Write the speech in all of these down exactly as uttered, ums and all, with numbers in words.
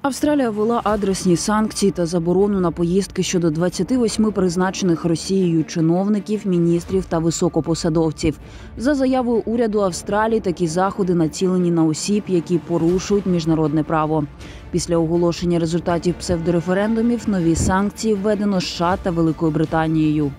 Австралія ввела адресні санкції та заборону на поїздки щодо двадцяти восьми призначених Росією чиновників, міністрів та високопосадовців. За заявою уряду Австралії, такі заходи націлені на осіб, які порушують міжнародне право. Після оголошення результатів псевдореферендумів нові санкції введено США та Великою Британією.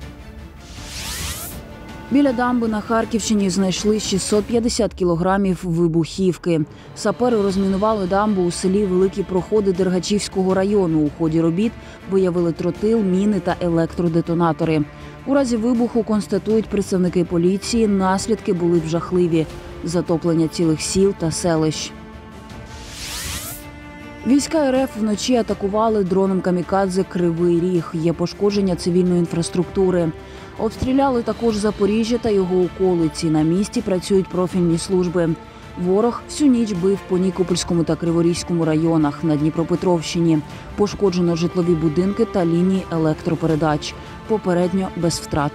Біля дамби на Харківщині знайшли шістсот п'ятдесят кілограмів вибухівки. Сапери розмінували дамбу у селі Великі Проходи Дергачівського району. У ході робіт виявили тротил, міни та електродетонатори. У разі вибуху, констатують представники поліції, наслідки були б жахливі – затоплення цілих сіл та селищ. Війська РФ вночі атакували дроном камікадзе Кривий Ріг. Є пошкодження цивільної інфраструктури. Обстріляли також Запоріжжя та його околиці. На місці працюють профільні служби. Ворог всю ніч бив по Нікопольському та Криворізькому районах на Дніпропетровщині. Пошкоджено житлові будинки та лінії електропередач. Попередньо без втрат.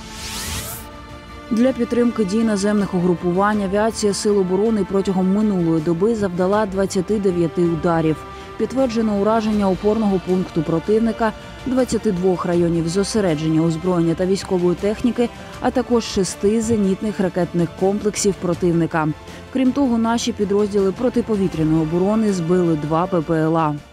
Для підтримки дій наземних угрупувань авіація Сил оборони протягом минулої доби завдала двадцяти дев'яти ударів. Підтверджено ураження опорного пункту противника, двадцяти двох районів зосередження озброєння та військової техніки, а також шести зенітних ракетних комплексів противника. Крім того, наші підрозділи протиповітряної оборони збили два Бе Пе Ел А.